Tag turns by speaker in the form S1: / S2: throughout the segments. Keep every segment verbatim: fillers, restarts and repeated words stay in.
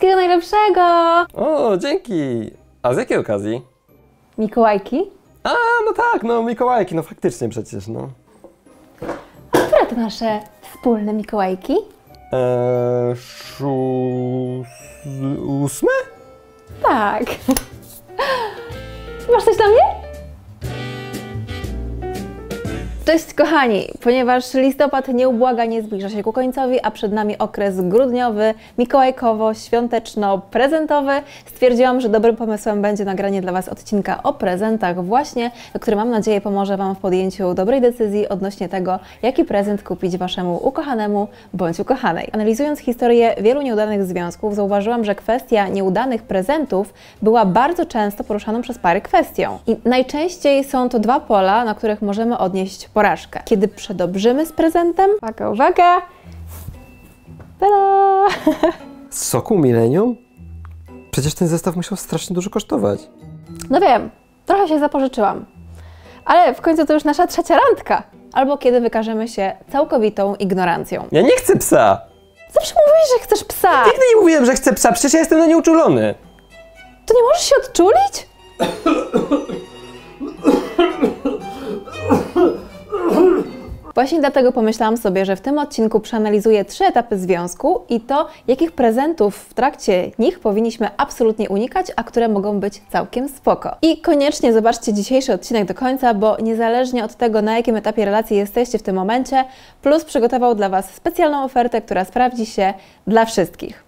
S1: Wszystkiego najlepszego!
S2: O, dzięki! A z jakiej okazji?
S1: Mikołajki?
S2: A, no tak, no Mikołajki, no faktycznie przecież, no.
S1: A które to nasze wspólne Mikołajki?
S2: Eee, szós... ósme?
S1: Tak. Masz coś na mnie? Cześć kochani, ponieważ listopad nieubłaganie zbliża się ku końcowi, a przed nami okres grudniowy, mikołajkowo-świąteczno-prezentowy, stwierdziłam, że dobrym pomysłem będzie nagranie dla Was odcinka o prezentach właśnie, który mam nadzieję pomoże Wam w podjęciu dobrej decyzji odnośnie tego, jaki prezent kupić Waszemu ukochanemu bądź ukochanej. Analizując historię wielu nieudanych związków, zauważyłam, że kwestia nieudanych prezentów była bardzo często poruszaną przez pary kwestią. I najczęściej są to dwa pola, na których możemy odnieść porażkę. Kiedy przedobrzymy z prezentem, uwaga, uwaga, tada!
S2: Z soku Millennium? Przecież ten zestaw musiał strasznie dużo kosztować.
S1: No wiem, trochę się zapożyczyłam, ale w końcu to już nasza trzecia randka. Albo kiedy wykażemy się całkowitą ignorancją.
S2: Ja nie chcę psa!
S1: Zawsze mówisz, że chcesz psa!
S2: Nigdy nie mówiłem, że chcę psa, przecież ja jestem na nie uczulony.
S1: To nie możesz się odczulić? Właśnie dlatego pomyślałam sobie, że w tym odcinku przeanalizuję trzy etapy związku i to, jakich prezentów w trakcie nich powinniśmy absolutnie unikać, a które mogą być całkiem spoko. I koniecznie zobaczcie dzisiejszy odcinek do końca, bo niezależnie od tego, na jakim etapie relacji jesteście w tym momencie, Plus przygotował dla Was specjalną ofertę, która sprawdzi się dla wszystkich.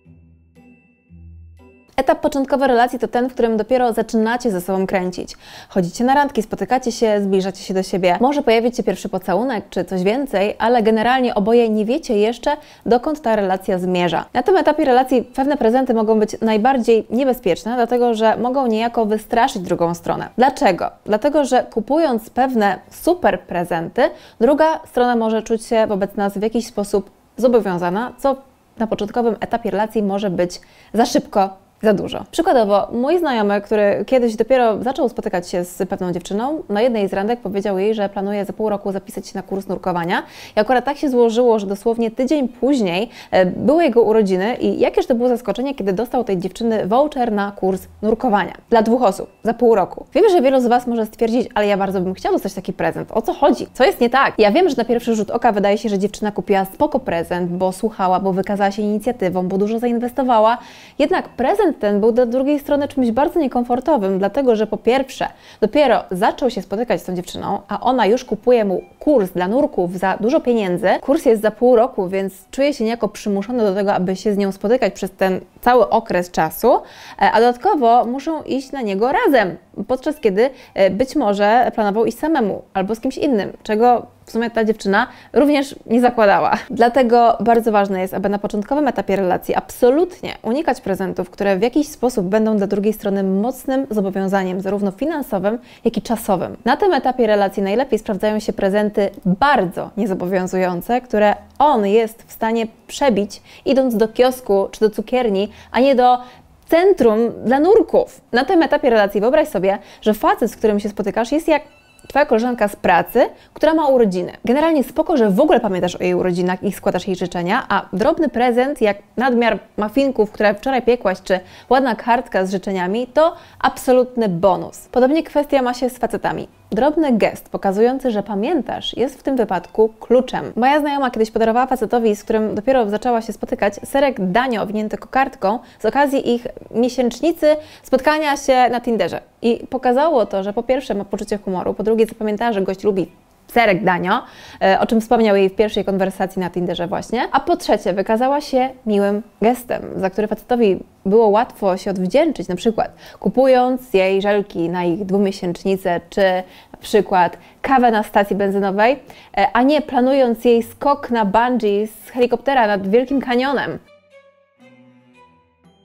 S1: Etap początkowy relacji to ten, w którym dopiero zaczynacie ze sobą kręcić. Chodzicie na randki, spotykacie się, zbliżacie się do siebie. Może pojawić się pierwszy pocałunek czy coś więcej, ale generalnie oboje nie wiecie jeszcze, dokąd ta relacja zmierza. Na tym etapie relacji pewne prezenty mogą być najbardziej niebezpieczne, dlatego że mogą niejako wystraszyć drugą stronę. Dlaczego? Dlatego, że kupując pewne super prezenty, druga strona może czuć się wobec nas w jakiś sposób zobowiązana, co na początkowym etapie relacji może być za szybko, za dużo. Przykładowo, mój znajomy, który kiedyś dopiero zaczął spotykać się z pewną dziewczyną, na jednej z randek powiedział jej, że planuje za pół roku zapisać się na kurs nurkowania. I akurat tak się złożyło, że dosłownie tydzień później e, były jego urodziny i jakież to było zaskoczenie, kiedy dostał tej dziewczyny voucher na kurs nurkowania. Dla dwóch osób, za pół roku. Wiem, że wielu z Was może stwierdzić, ale ja bardzo bym chciał dostać taki prezent. O co chodzi? Co jest nie tak? Ja wiem, że na pierwszy rzut oka wydaje się, że dziewczyna kupiła spoko prezent, bo słuchała, bo wykazała się inicjatywą, bo dużo zainwestowała. Jednak prezent ten był dla drugiej strony czymś bardzo niekomfortowym, dlatego że po pierwsze, dopiero zaczął się spotykać z tą dziewczyną, a ona już kupuje mu kurs dla nurków za dużo pieniędzy. Kurs jest za pół roku, więc czuje się niejako przymuszony do tego, aby się z nią spotykać przez ten cały okres czasu, a dodatkowo muszą iść na niego razem, podczas kiedy być może planował iść samemu albo z kimś innym, czego w sumie ta dziewczyna również nie zakładała. Dlatego bardzo ważne jest, aby na początkowym etapie relacji absolutnie unikać prezentów, które w jakiś sposób będą dla drugiej strony mocnym zobowiązaniem, zarówno finansowym, jak i czasowym. Na tym etapie relacji najlepiej sprawdzają się prezenty bardzo niezobowiązujące, które on jest w stanie przebić, idąc do kiosku czy do cukierni, a nie do centrum dla nurków. Na tym etapie relacji wyobraź sobie, że facet, z którym się spotykasz, jest jak Twoja koleżanka z pracy, która ma urodziny. Generalnie spoko, że w ogóle pamiętasz o jej urodzinach i składasz jej życzenia, a drobny prezent, jak nadmiar muffinków, które wczoraj piekłaś, czy ładna kartka z życzeniami, to absolutny bonus. Podobnie kwestia ma się z facetami. Drobny gest pokazujący, że pamiętasz, jest w tym wypadku kluczem. Moja znajoma kiedyś podarowała facetowi, z którym dopiero zaczęła się spotykać, serek Danio owinięty kokardką z okazji ich miesięcznicy spotkania się na Tinderze. I pokazało to, że po pierwsze ma poczucie humoru, po drugie zapamiętała, że gość lubi serek Danio, o czym wspomniał jej w pierwszej konwersacji na Tinderze właśnie, a po trzecie wykazała się miłym gestem, za który facetowi było łatwo się odwdzięczyć, na przykład kupując jej żelki na ich dwumiesięcznicę, czy na przykład kawę na stacji benzynowej, a nie planując jej skok na bungee z helikoptera nad Wielkim Kanionem.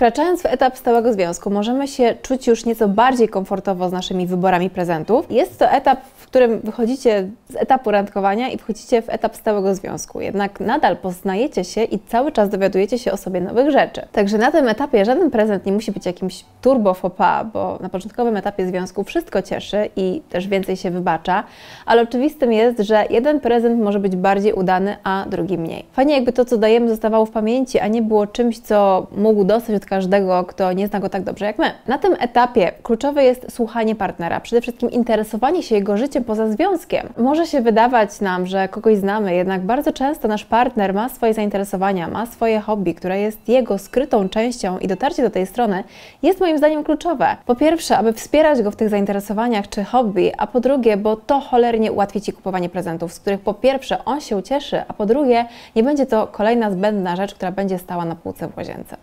S1: Wkraczając w etap stałego związku, możemy się czuć już nieco bardziej komfortowo z naszymi wyborami prezentów. Jest to etap, w którym wychodzicie z etapu randkowania i wchodzicie w etap stałego związku. Jednak nadal poznajecie się i cały czas dowiadujecie się o sobie nowych rzeczy. Także na tym etapie żaden prezent nie musi być jakimś turbo faux pas, bo na początkowym etapie związku wszystko cieszy i też więcej się wybacza, ale oczywistym jest, że jeden prezent może być bardziej udany, a drugi mniej. Fajnie jakby to, co dajemy, zostawało w pamięci, a nie było czymś, co mógł dostać od każdego, kto nie zna go tak dobrze jak my. Na tym etapie kluczowe jest słuchanie partnera, przede wszystkim interesowanie się jego życiem poza związkiem. Może się wydawać nam, że kogoś znamy, jednak bardzo często nasz partner ma swoje zainteresowania, ma swoje hobby, które jest jego skrytą częścią i dotarcie do tej strony jest moim zdaniem kluczowe. Po pierwsze, aby wspierać go w tych zainteresowaniach czy hobby, a po drugie, bo to cholernie ułatwi Ci kupowanie prezentów, z których po pierwsze on się ucieszy, a po drugie nie będzie to kolejna zbędna rzecz, która będzie stała na półce w łazience.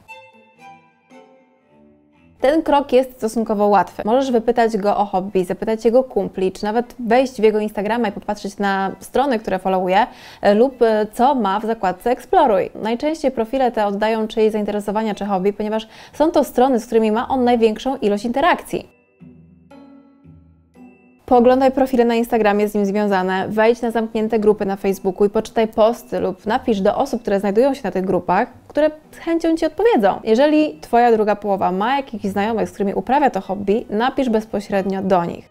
S1: Ten krok jest stosunkowo łatwy. Możesz wypytać go o hobby, zapytać jego kumpli, czy nawet wejść w jego Instagrama i popatrzeć na strony, które followuje, lub co ma w zakładce Eksploruj. Najczęściej profile te oddają czyjeś zainteresowania czy hobby, ponieważ są to strony, z którymi ma on największą ilość interakcji. Pooglądaj profile na Instagramie z nim związane, wejdź na zamknięte grupy na Facebooku i poczytaj posty lub napisz do osób, które znajdują się na tych grupach, które z chęcią Ci odpowiedzą. Jeżeli Twoja druga połowa ma jakichś znajomych, z którymi uprawia to hobby, napisz bezpośrednio do nich.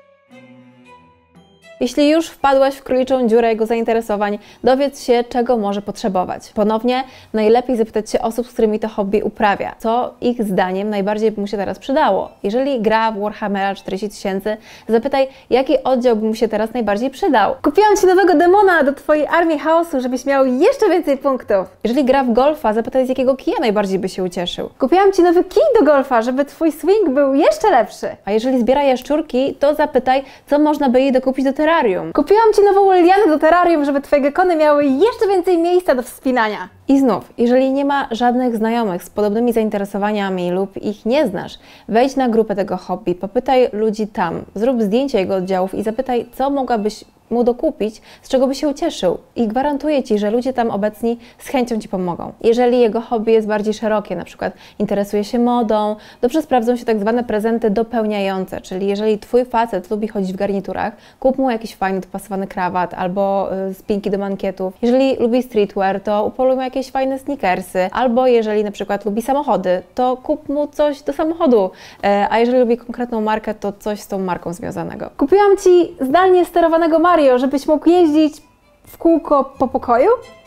S1: Jeśli już wpadłaś w króliczą dziurę jego zainteresowań, dowiedz się, czego może potrzebować. Ponownie, najlepiej zapytać się osób, z którymi to hobby uprawia, co ich zdaniem najbardziej by mu się teraz przydało. Jeżeli gra w Warhammera czterdzieści tysięcy, zapytaj, jaki oddział by mu się teraz najbardziej przydał. Kupiłam Ci nowego demona do Twojej armii chaosu, żebyś miał jeszcze więcej punktów. Jeżeli gra w golfa, zapytaj, z jakiego kija najbardziej by się ucieszył. Kupiłam Ci nowy kij do golfa, żeby Twój swing był jeszcze lepszy. A jeżeli zbiera jaszczurki, to zapytaj, co można by jej dokupić do terrarium. Kupiłam Ci nową lianę do terrarium, żeby Twoje gekony miały jeszcze więcej miejsca do wspinania. I znów, jeżeli nie ma żadnych znajomych z podobnymi zainteresowaniami lub ich nie znasz, wejdź na grupę tego hobby, popytaj ludzi tam, zrób zdjęcie jego oddziałów i zapytaj, co mogłabyś mu dokupić, z czego by się ucieszył. I gwarantuję Ci, że ludzie tam obecni z chęcią Ci pomogą. Jeżeli jego hobby jest bardziej szerokie, na przykład interesuje się modą, dobrze sprawdzą się tak zwane prezenty dopełniające, czyli jeżeli Twój facet lubi chodzić w garniturach, kup mu jakiś fajny, dopasowany krawat albo y, spinki do mankietów. Jeżeli lubi streetwear, to upoluj mu jakieś fajne sneakersy, albo jeżeli na przykład lubi samochody, to kup mu coś do samochodu, e, a jeżeli lubi konkretną markę, to coś z tą marką związanego. Kupiłam Ci zdalnie sterowanego Mario, żebyś mógł jeździć w kółko po pokoju?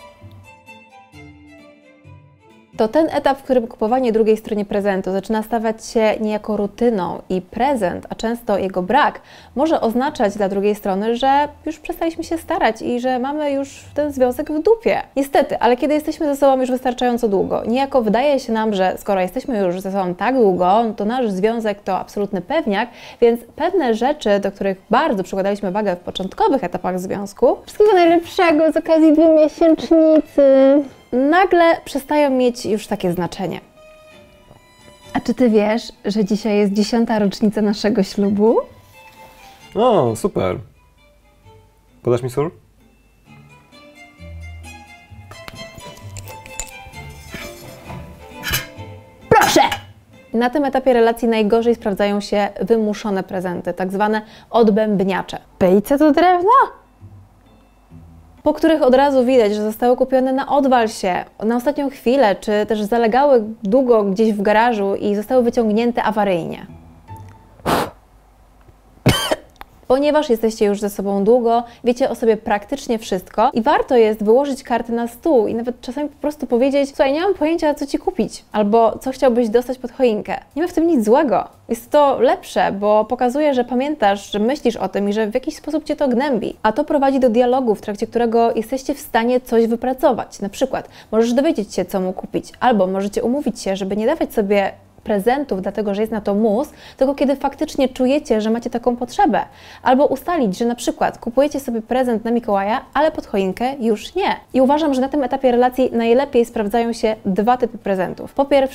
S1: To ten etap, w którym kupowanie drugiej stronie prezentu zaczyna stawać się niejako rutyną i prezent, a często jego brak, może oznaczać dla drugiej strony, że już przestaliśmy się starać i że mamy już ten związek w dupie. Niestety, ale kiedy jesteśmy ze sobą już wystarczająco długo, niejako wydaje się nam, że skoro jesteśmy już ze sobą tak długo, to nasz związek to absolutny pewniak, więc pewne rzeczy, do których bardzo przykładaliśmy wagę w początkowych etapach związku, wszystkiego najlepszego z okazji dwumiesięcznicy, nagle przestają mieć już takie znaczenie. A czy Ty wiesz, że dzisiaj jest dziesiąta rocznica naszego ślubu?
S2: O, super. Podasz mi sól?
S1: Proszę! Na tym etapie relacji najgorzej sprawdzają się wymuszone prezenty, tak zwane odbębniacze. Pejce do drewna? Po których od razu widać, że zostały kupione na odwal się, na ostatnią chwilę, czy też zalegały długo gdzieś w garażu i zostały wyciągnięte awaryjnie. Ponieważ jesteście już ze sobą długo, wiecie o sobie praktycznie wszystko i warto jest wyłożyć karty na stół i nawet czasami po prostu powiedzieć: słuchaj, nie mam pojęcia, co Ci kupić, albo co chciałbyś dostać pod choinkę. Nie ma w tym nic złego. Jest to lepsze, bo pokazuje, że pamiętasz, że myślisz o tym i że w jakiś sposób Cię to gnębi. A to prowadzi do dialogu, w trakcie którego jesteście w stanie coś wypracować. Na przykład możesz dowiedzieć się, co mu kupić, albo możecie umówić się, żeby nie dawać sobie prezentów, dlatego że jest na to mus, tylko kiedy faktycznie czujecie, że macie taką potrzebę. Albo ustalić, że na przykład kupujecie sobie prezent na Mikołaja, ale pod choinkę już nie. I uważam, że na tym etapie relacji najlepiej sprawdzają się dwa typy prezentów. Po pierwsze,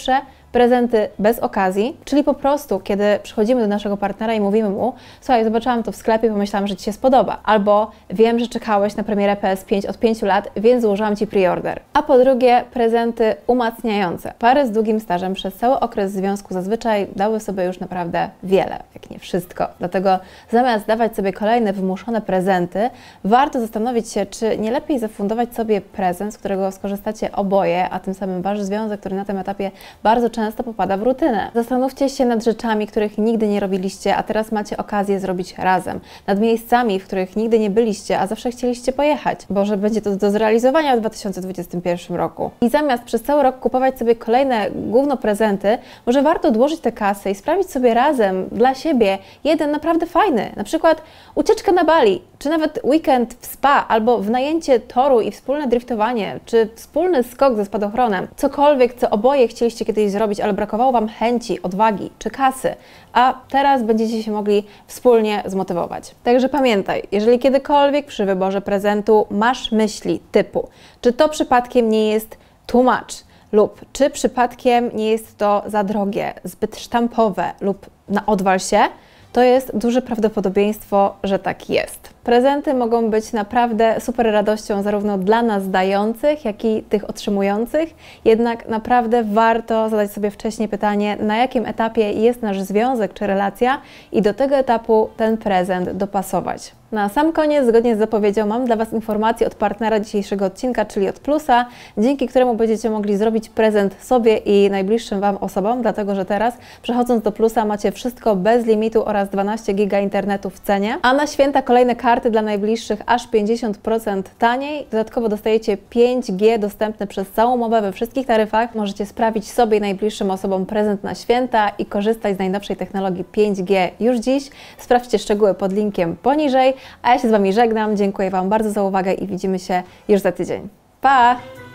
S1: prezenty bez okazji, czyli po prostu, kiedy przychodzimy do naszego partnera i mówimy mu: słuchaj, zobaczyłam to w sklepie, pomyślałam, że Ci się spodoba. Albo wiem, że czekałeś na premierę P S pięć od pięciu lat, więc złożyłam Ci preorder. A po drugie, prezenty umacniające. Pary z długim stażem przez cały okres związku zazwyczaj dały sobie już naprawdę wiele, jak nie wszystko. Dlatego zamiast dawać sobie kolejne wymuszone prezenty, warto zastanowić się, czy nie lepiej zafundować sobie prezent, z którego skorzystacie oboje, a tym samym Wasz związek, który na tym etapie bardzo często popada w rutynę. Zastanówcie się nad rzeczami, których nigdy nie robiliście, a teraz macie okazję zrobić razem. Nad miejscami, w których nigdy nie byliście, a zawsze chcieliście pojechać, bo że będzie to do zrealizowania w dwa tysiące dwudziestym pierwszym roku. I zamiast przez cały rok kupować sobie kolejne gówno prezenty, może warto odłożyć tę kasę i sprawić sobie razem, dla siebie, jeden naprawdę fajny, na przykład ucieczkę na Bali, czy nawet weekend w spa, albo wynajęcie toru i wspólne driftowanie, czy wspólny skok ze spadochronem. Cokolwiek, co oboje chcieliście kiedyś zrobić, ale brakowało Wam chęci, odwagi czy kasy, a teraz będziecie się mogli wspólnie zmotywować. Także pamiętaj, jeżeli kiedykolwiek przy wyborze prezentu masz myśli typu, czy to przypadkiem nie jest too much, lub czy przypadkiem nie jest to za drogie, zbyt sztampowe lub na odwal się, to jest duże prawdopodobieństwo, że tak jest. Prezenty mogą być naprawdę super radością zarówno dla nas dających, jak i tych otrzymujących, jednak naprawdę warto zadać sobie wcześniej pytanie, na jakim etapie jest nasz związek czy relacja i do tego etapu ten prezent dopasować. Na sam koniec, zgodnie z zapowiedzią, mam dla Was informację od partnera dzisiejszego odcinka, czyli od Plusa, dzięki któremu będziecie mogli zrobić prezent sobie i najbliższym Wam osobom, dlatego że teraz, przechodząc do Plusa, macie wszystko bez limitu oraz dwanaście giga internetu w cenie, a na święta kolejne karty dla najbliższych aż pięćdziesiąt procent taniej. Dodatkowo dostajecie pięć G dostępne przez całą umowę we wszystkich taryfach. Możecie sprawić sobie i najbliższym osobom prezent na święta i korzystać z najnowszej technologii pięć G już dziś. Sprawdźcie szczegóły pod linkiem poniżej. A ja się z Wami żegnam, dziękuję Wam bardzo za uwagę i widzimy się już za tydzień. Pa!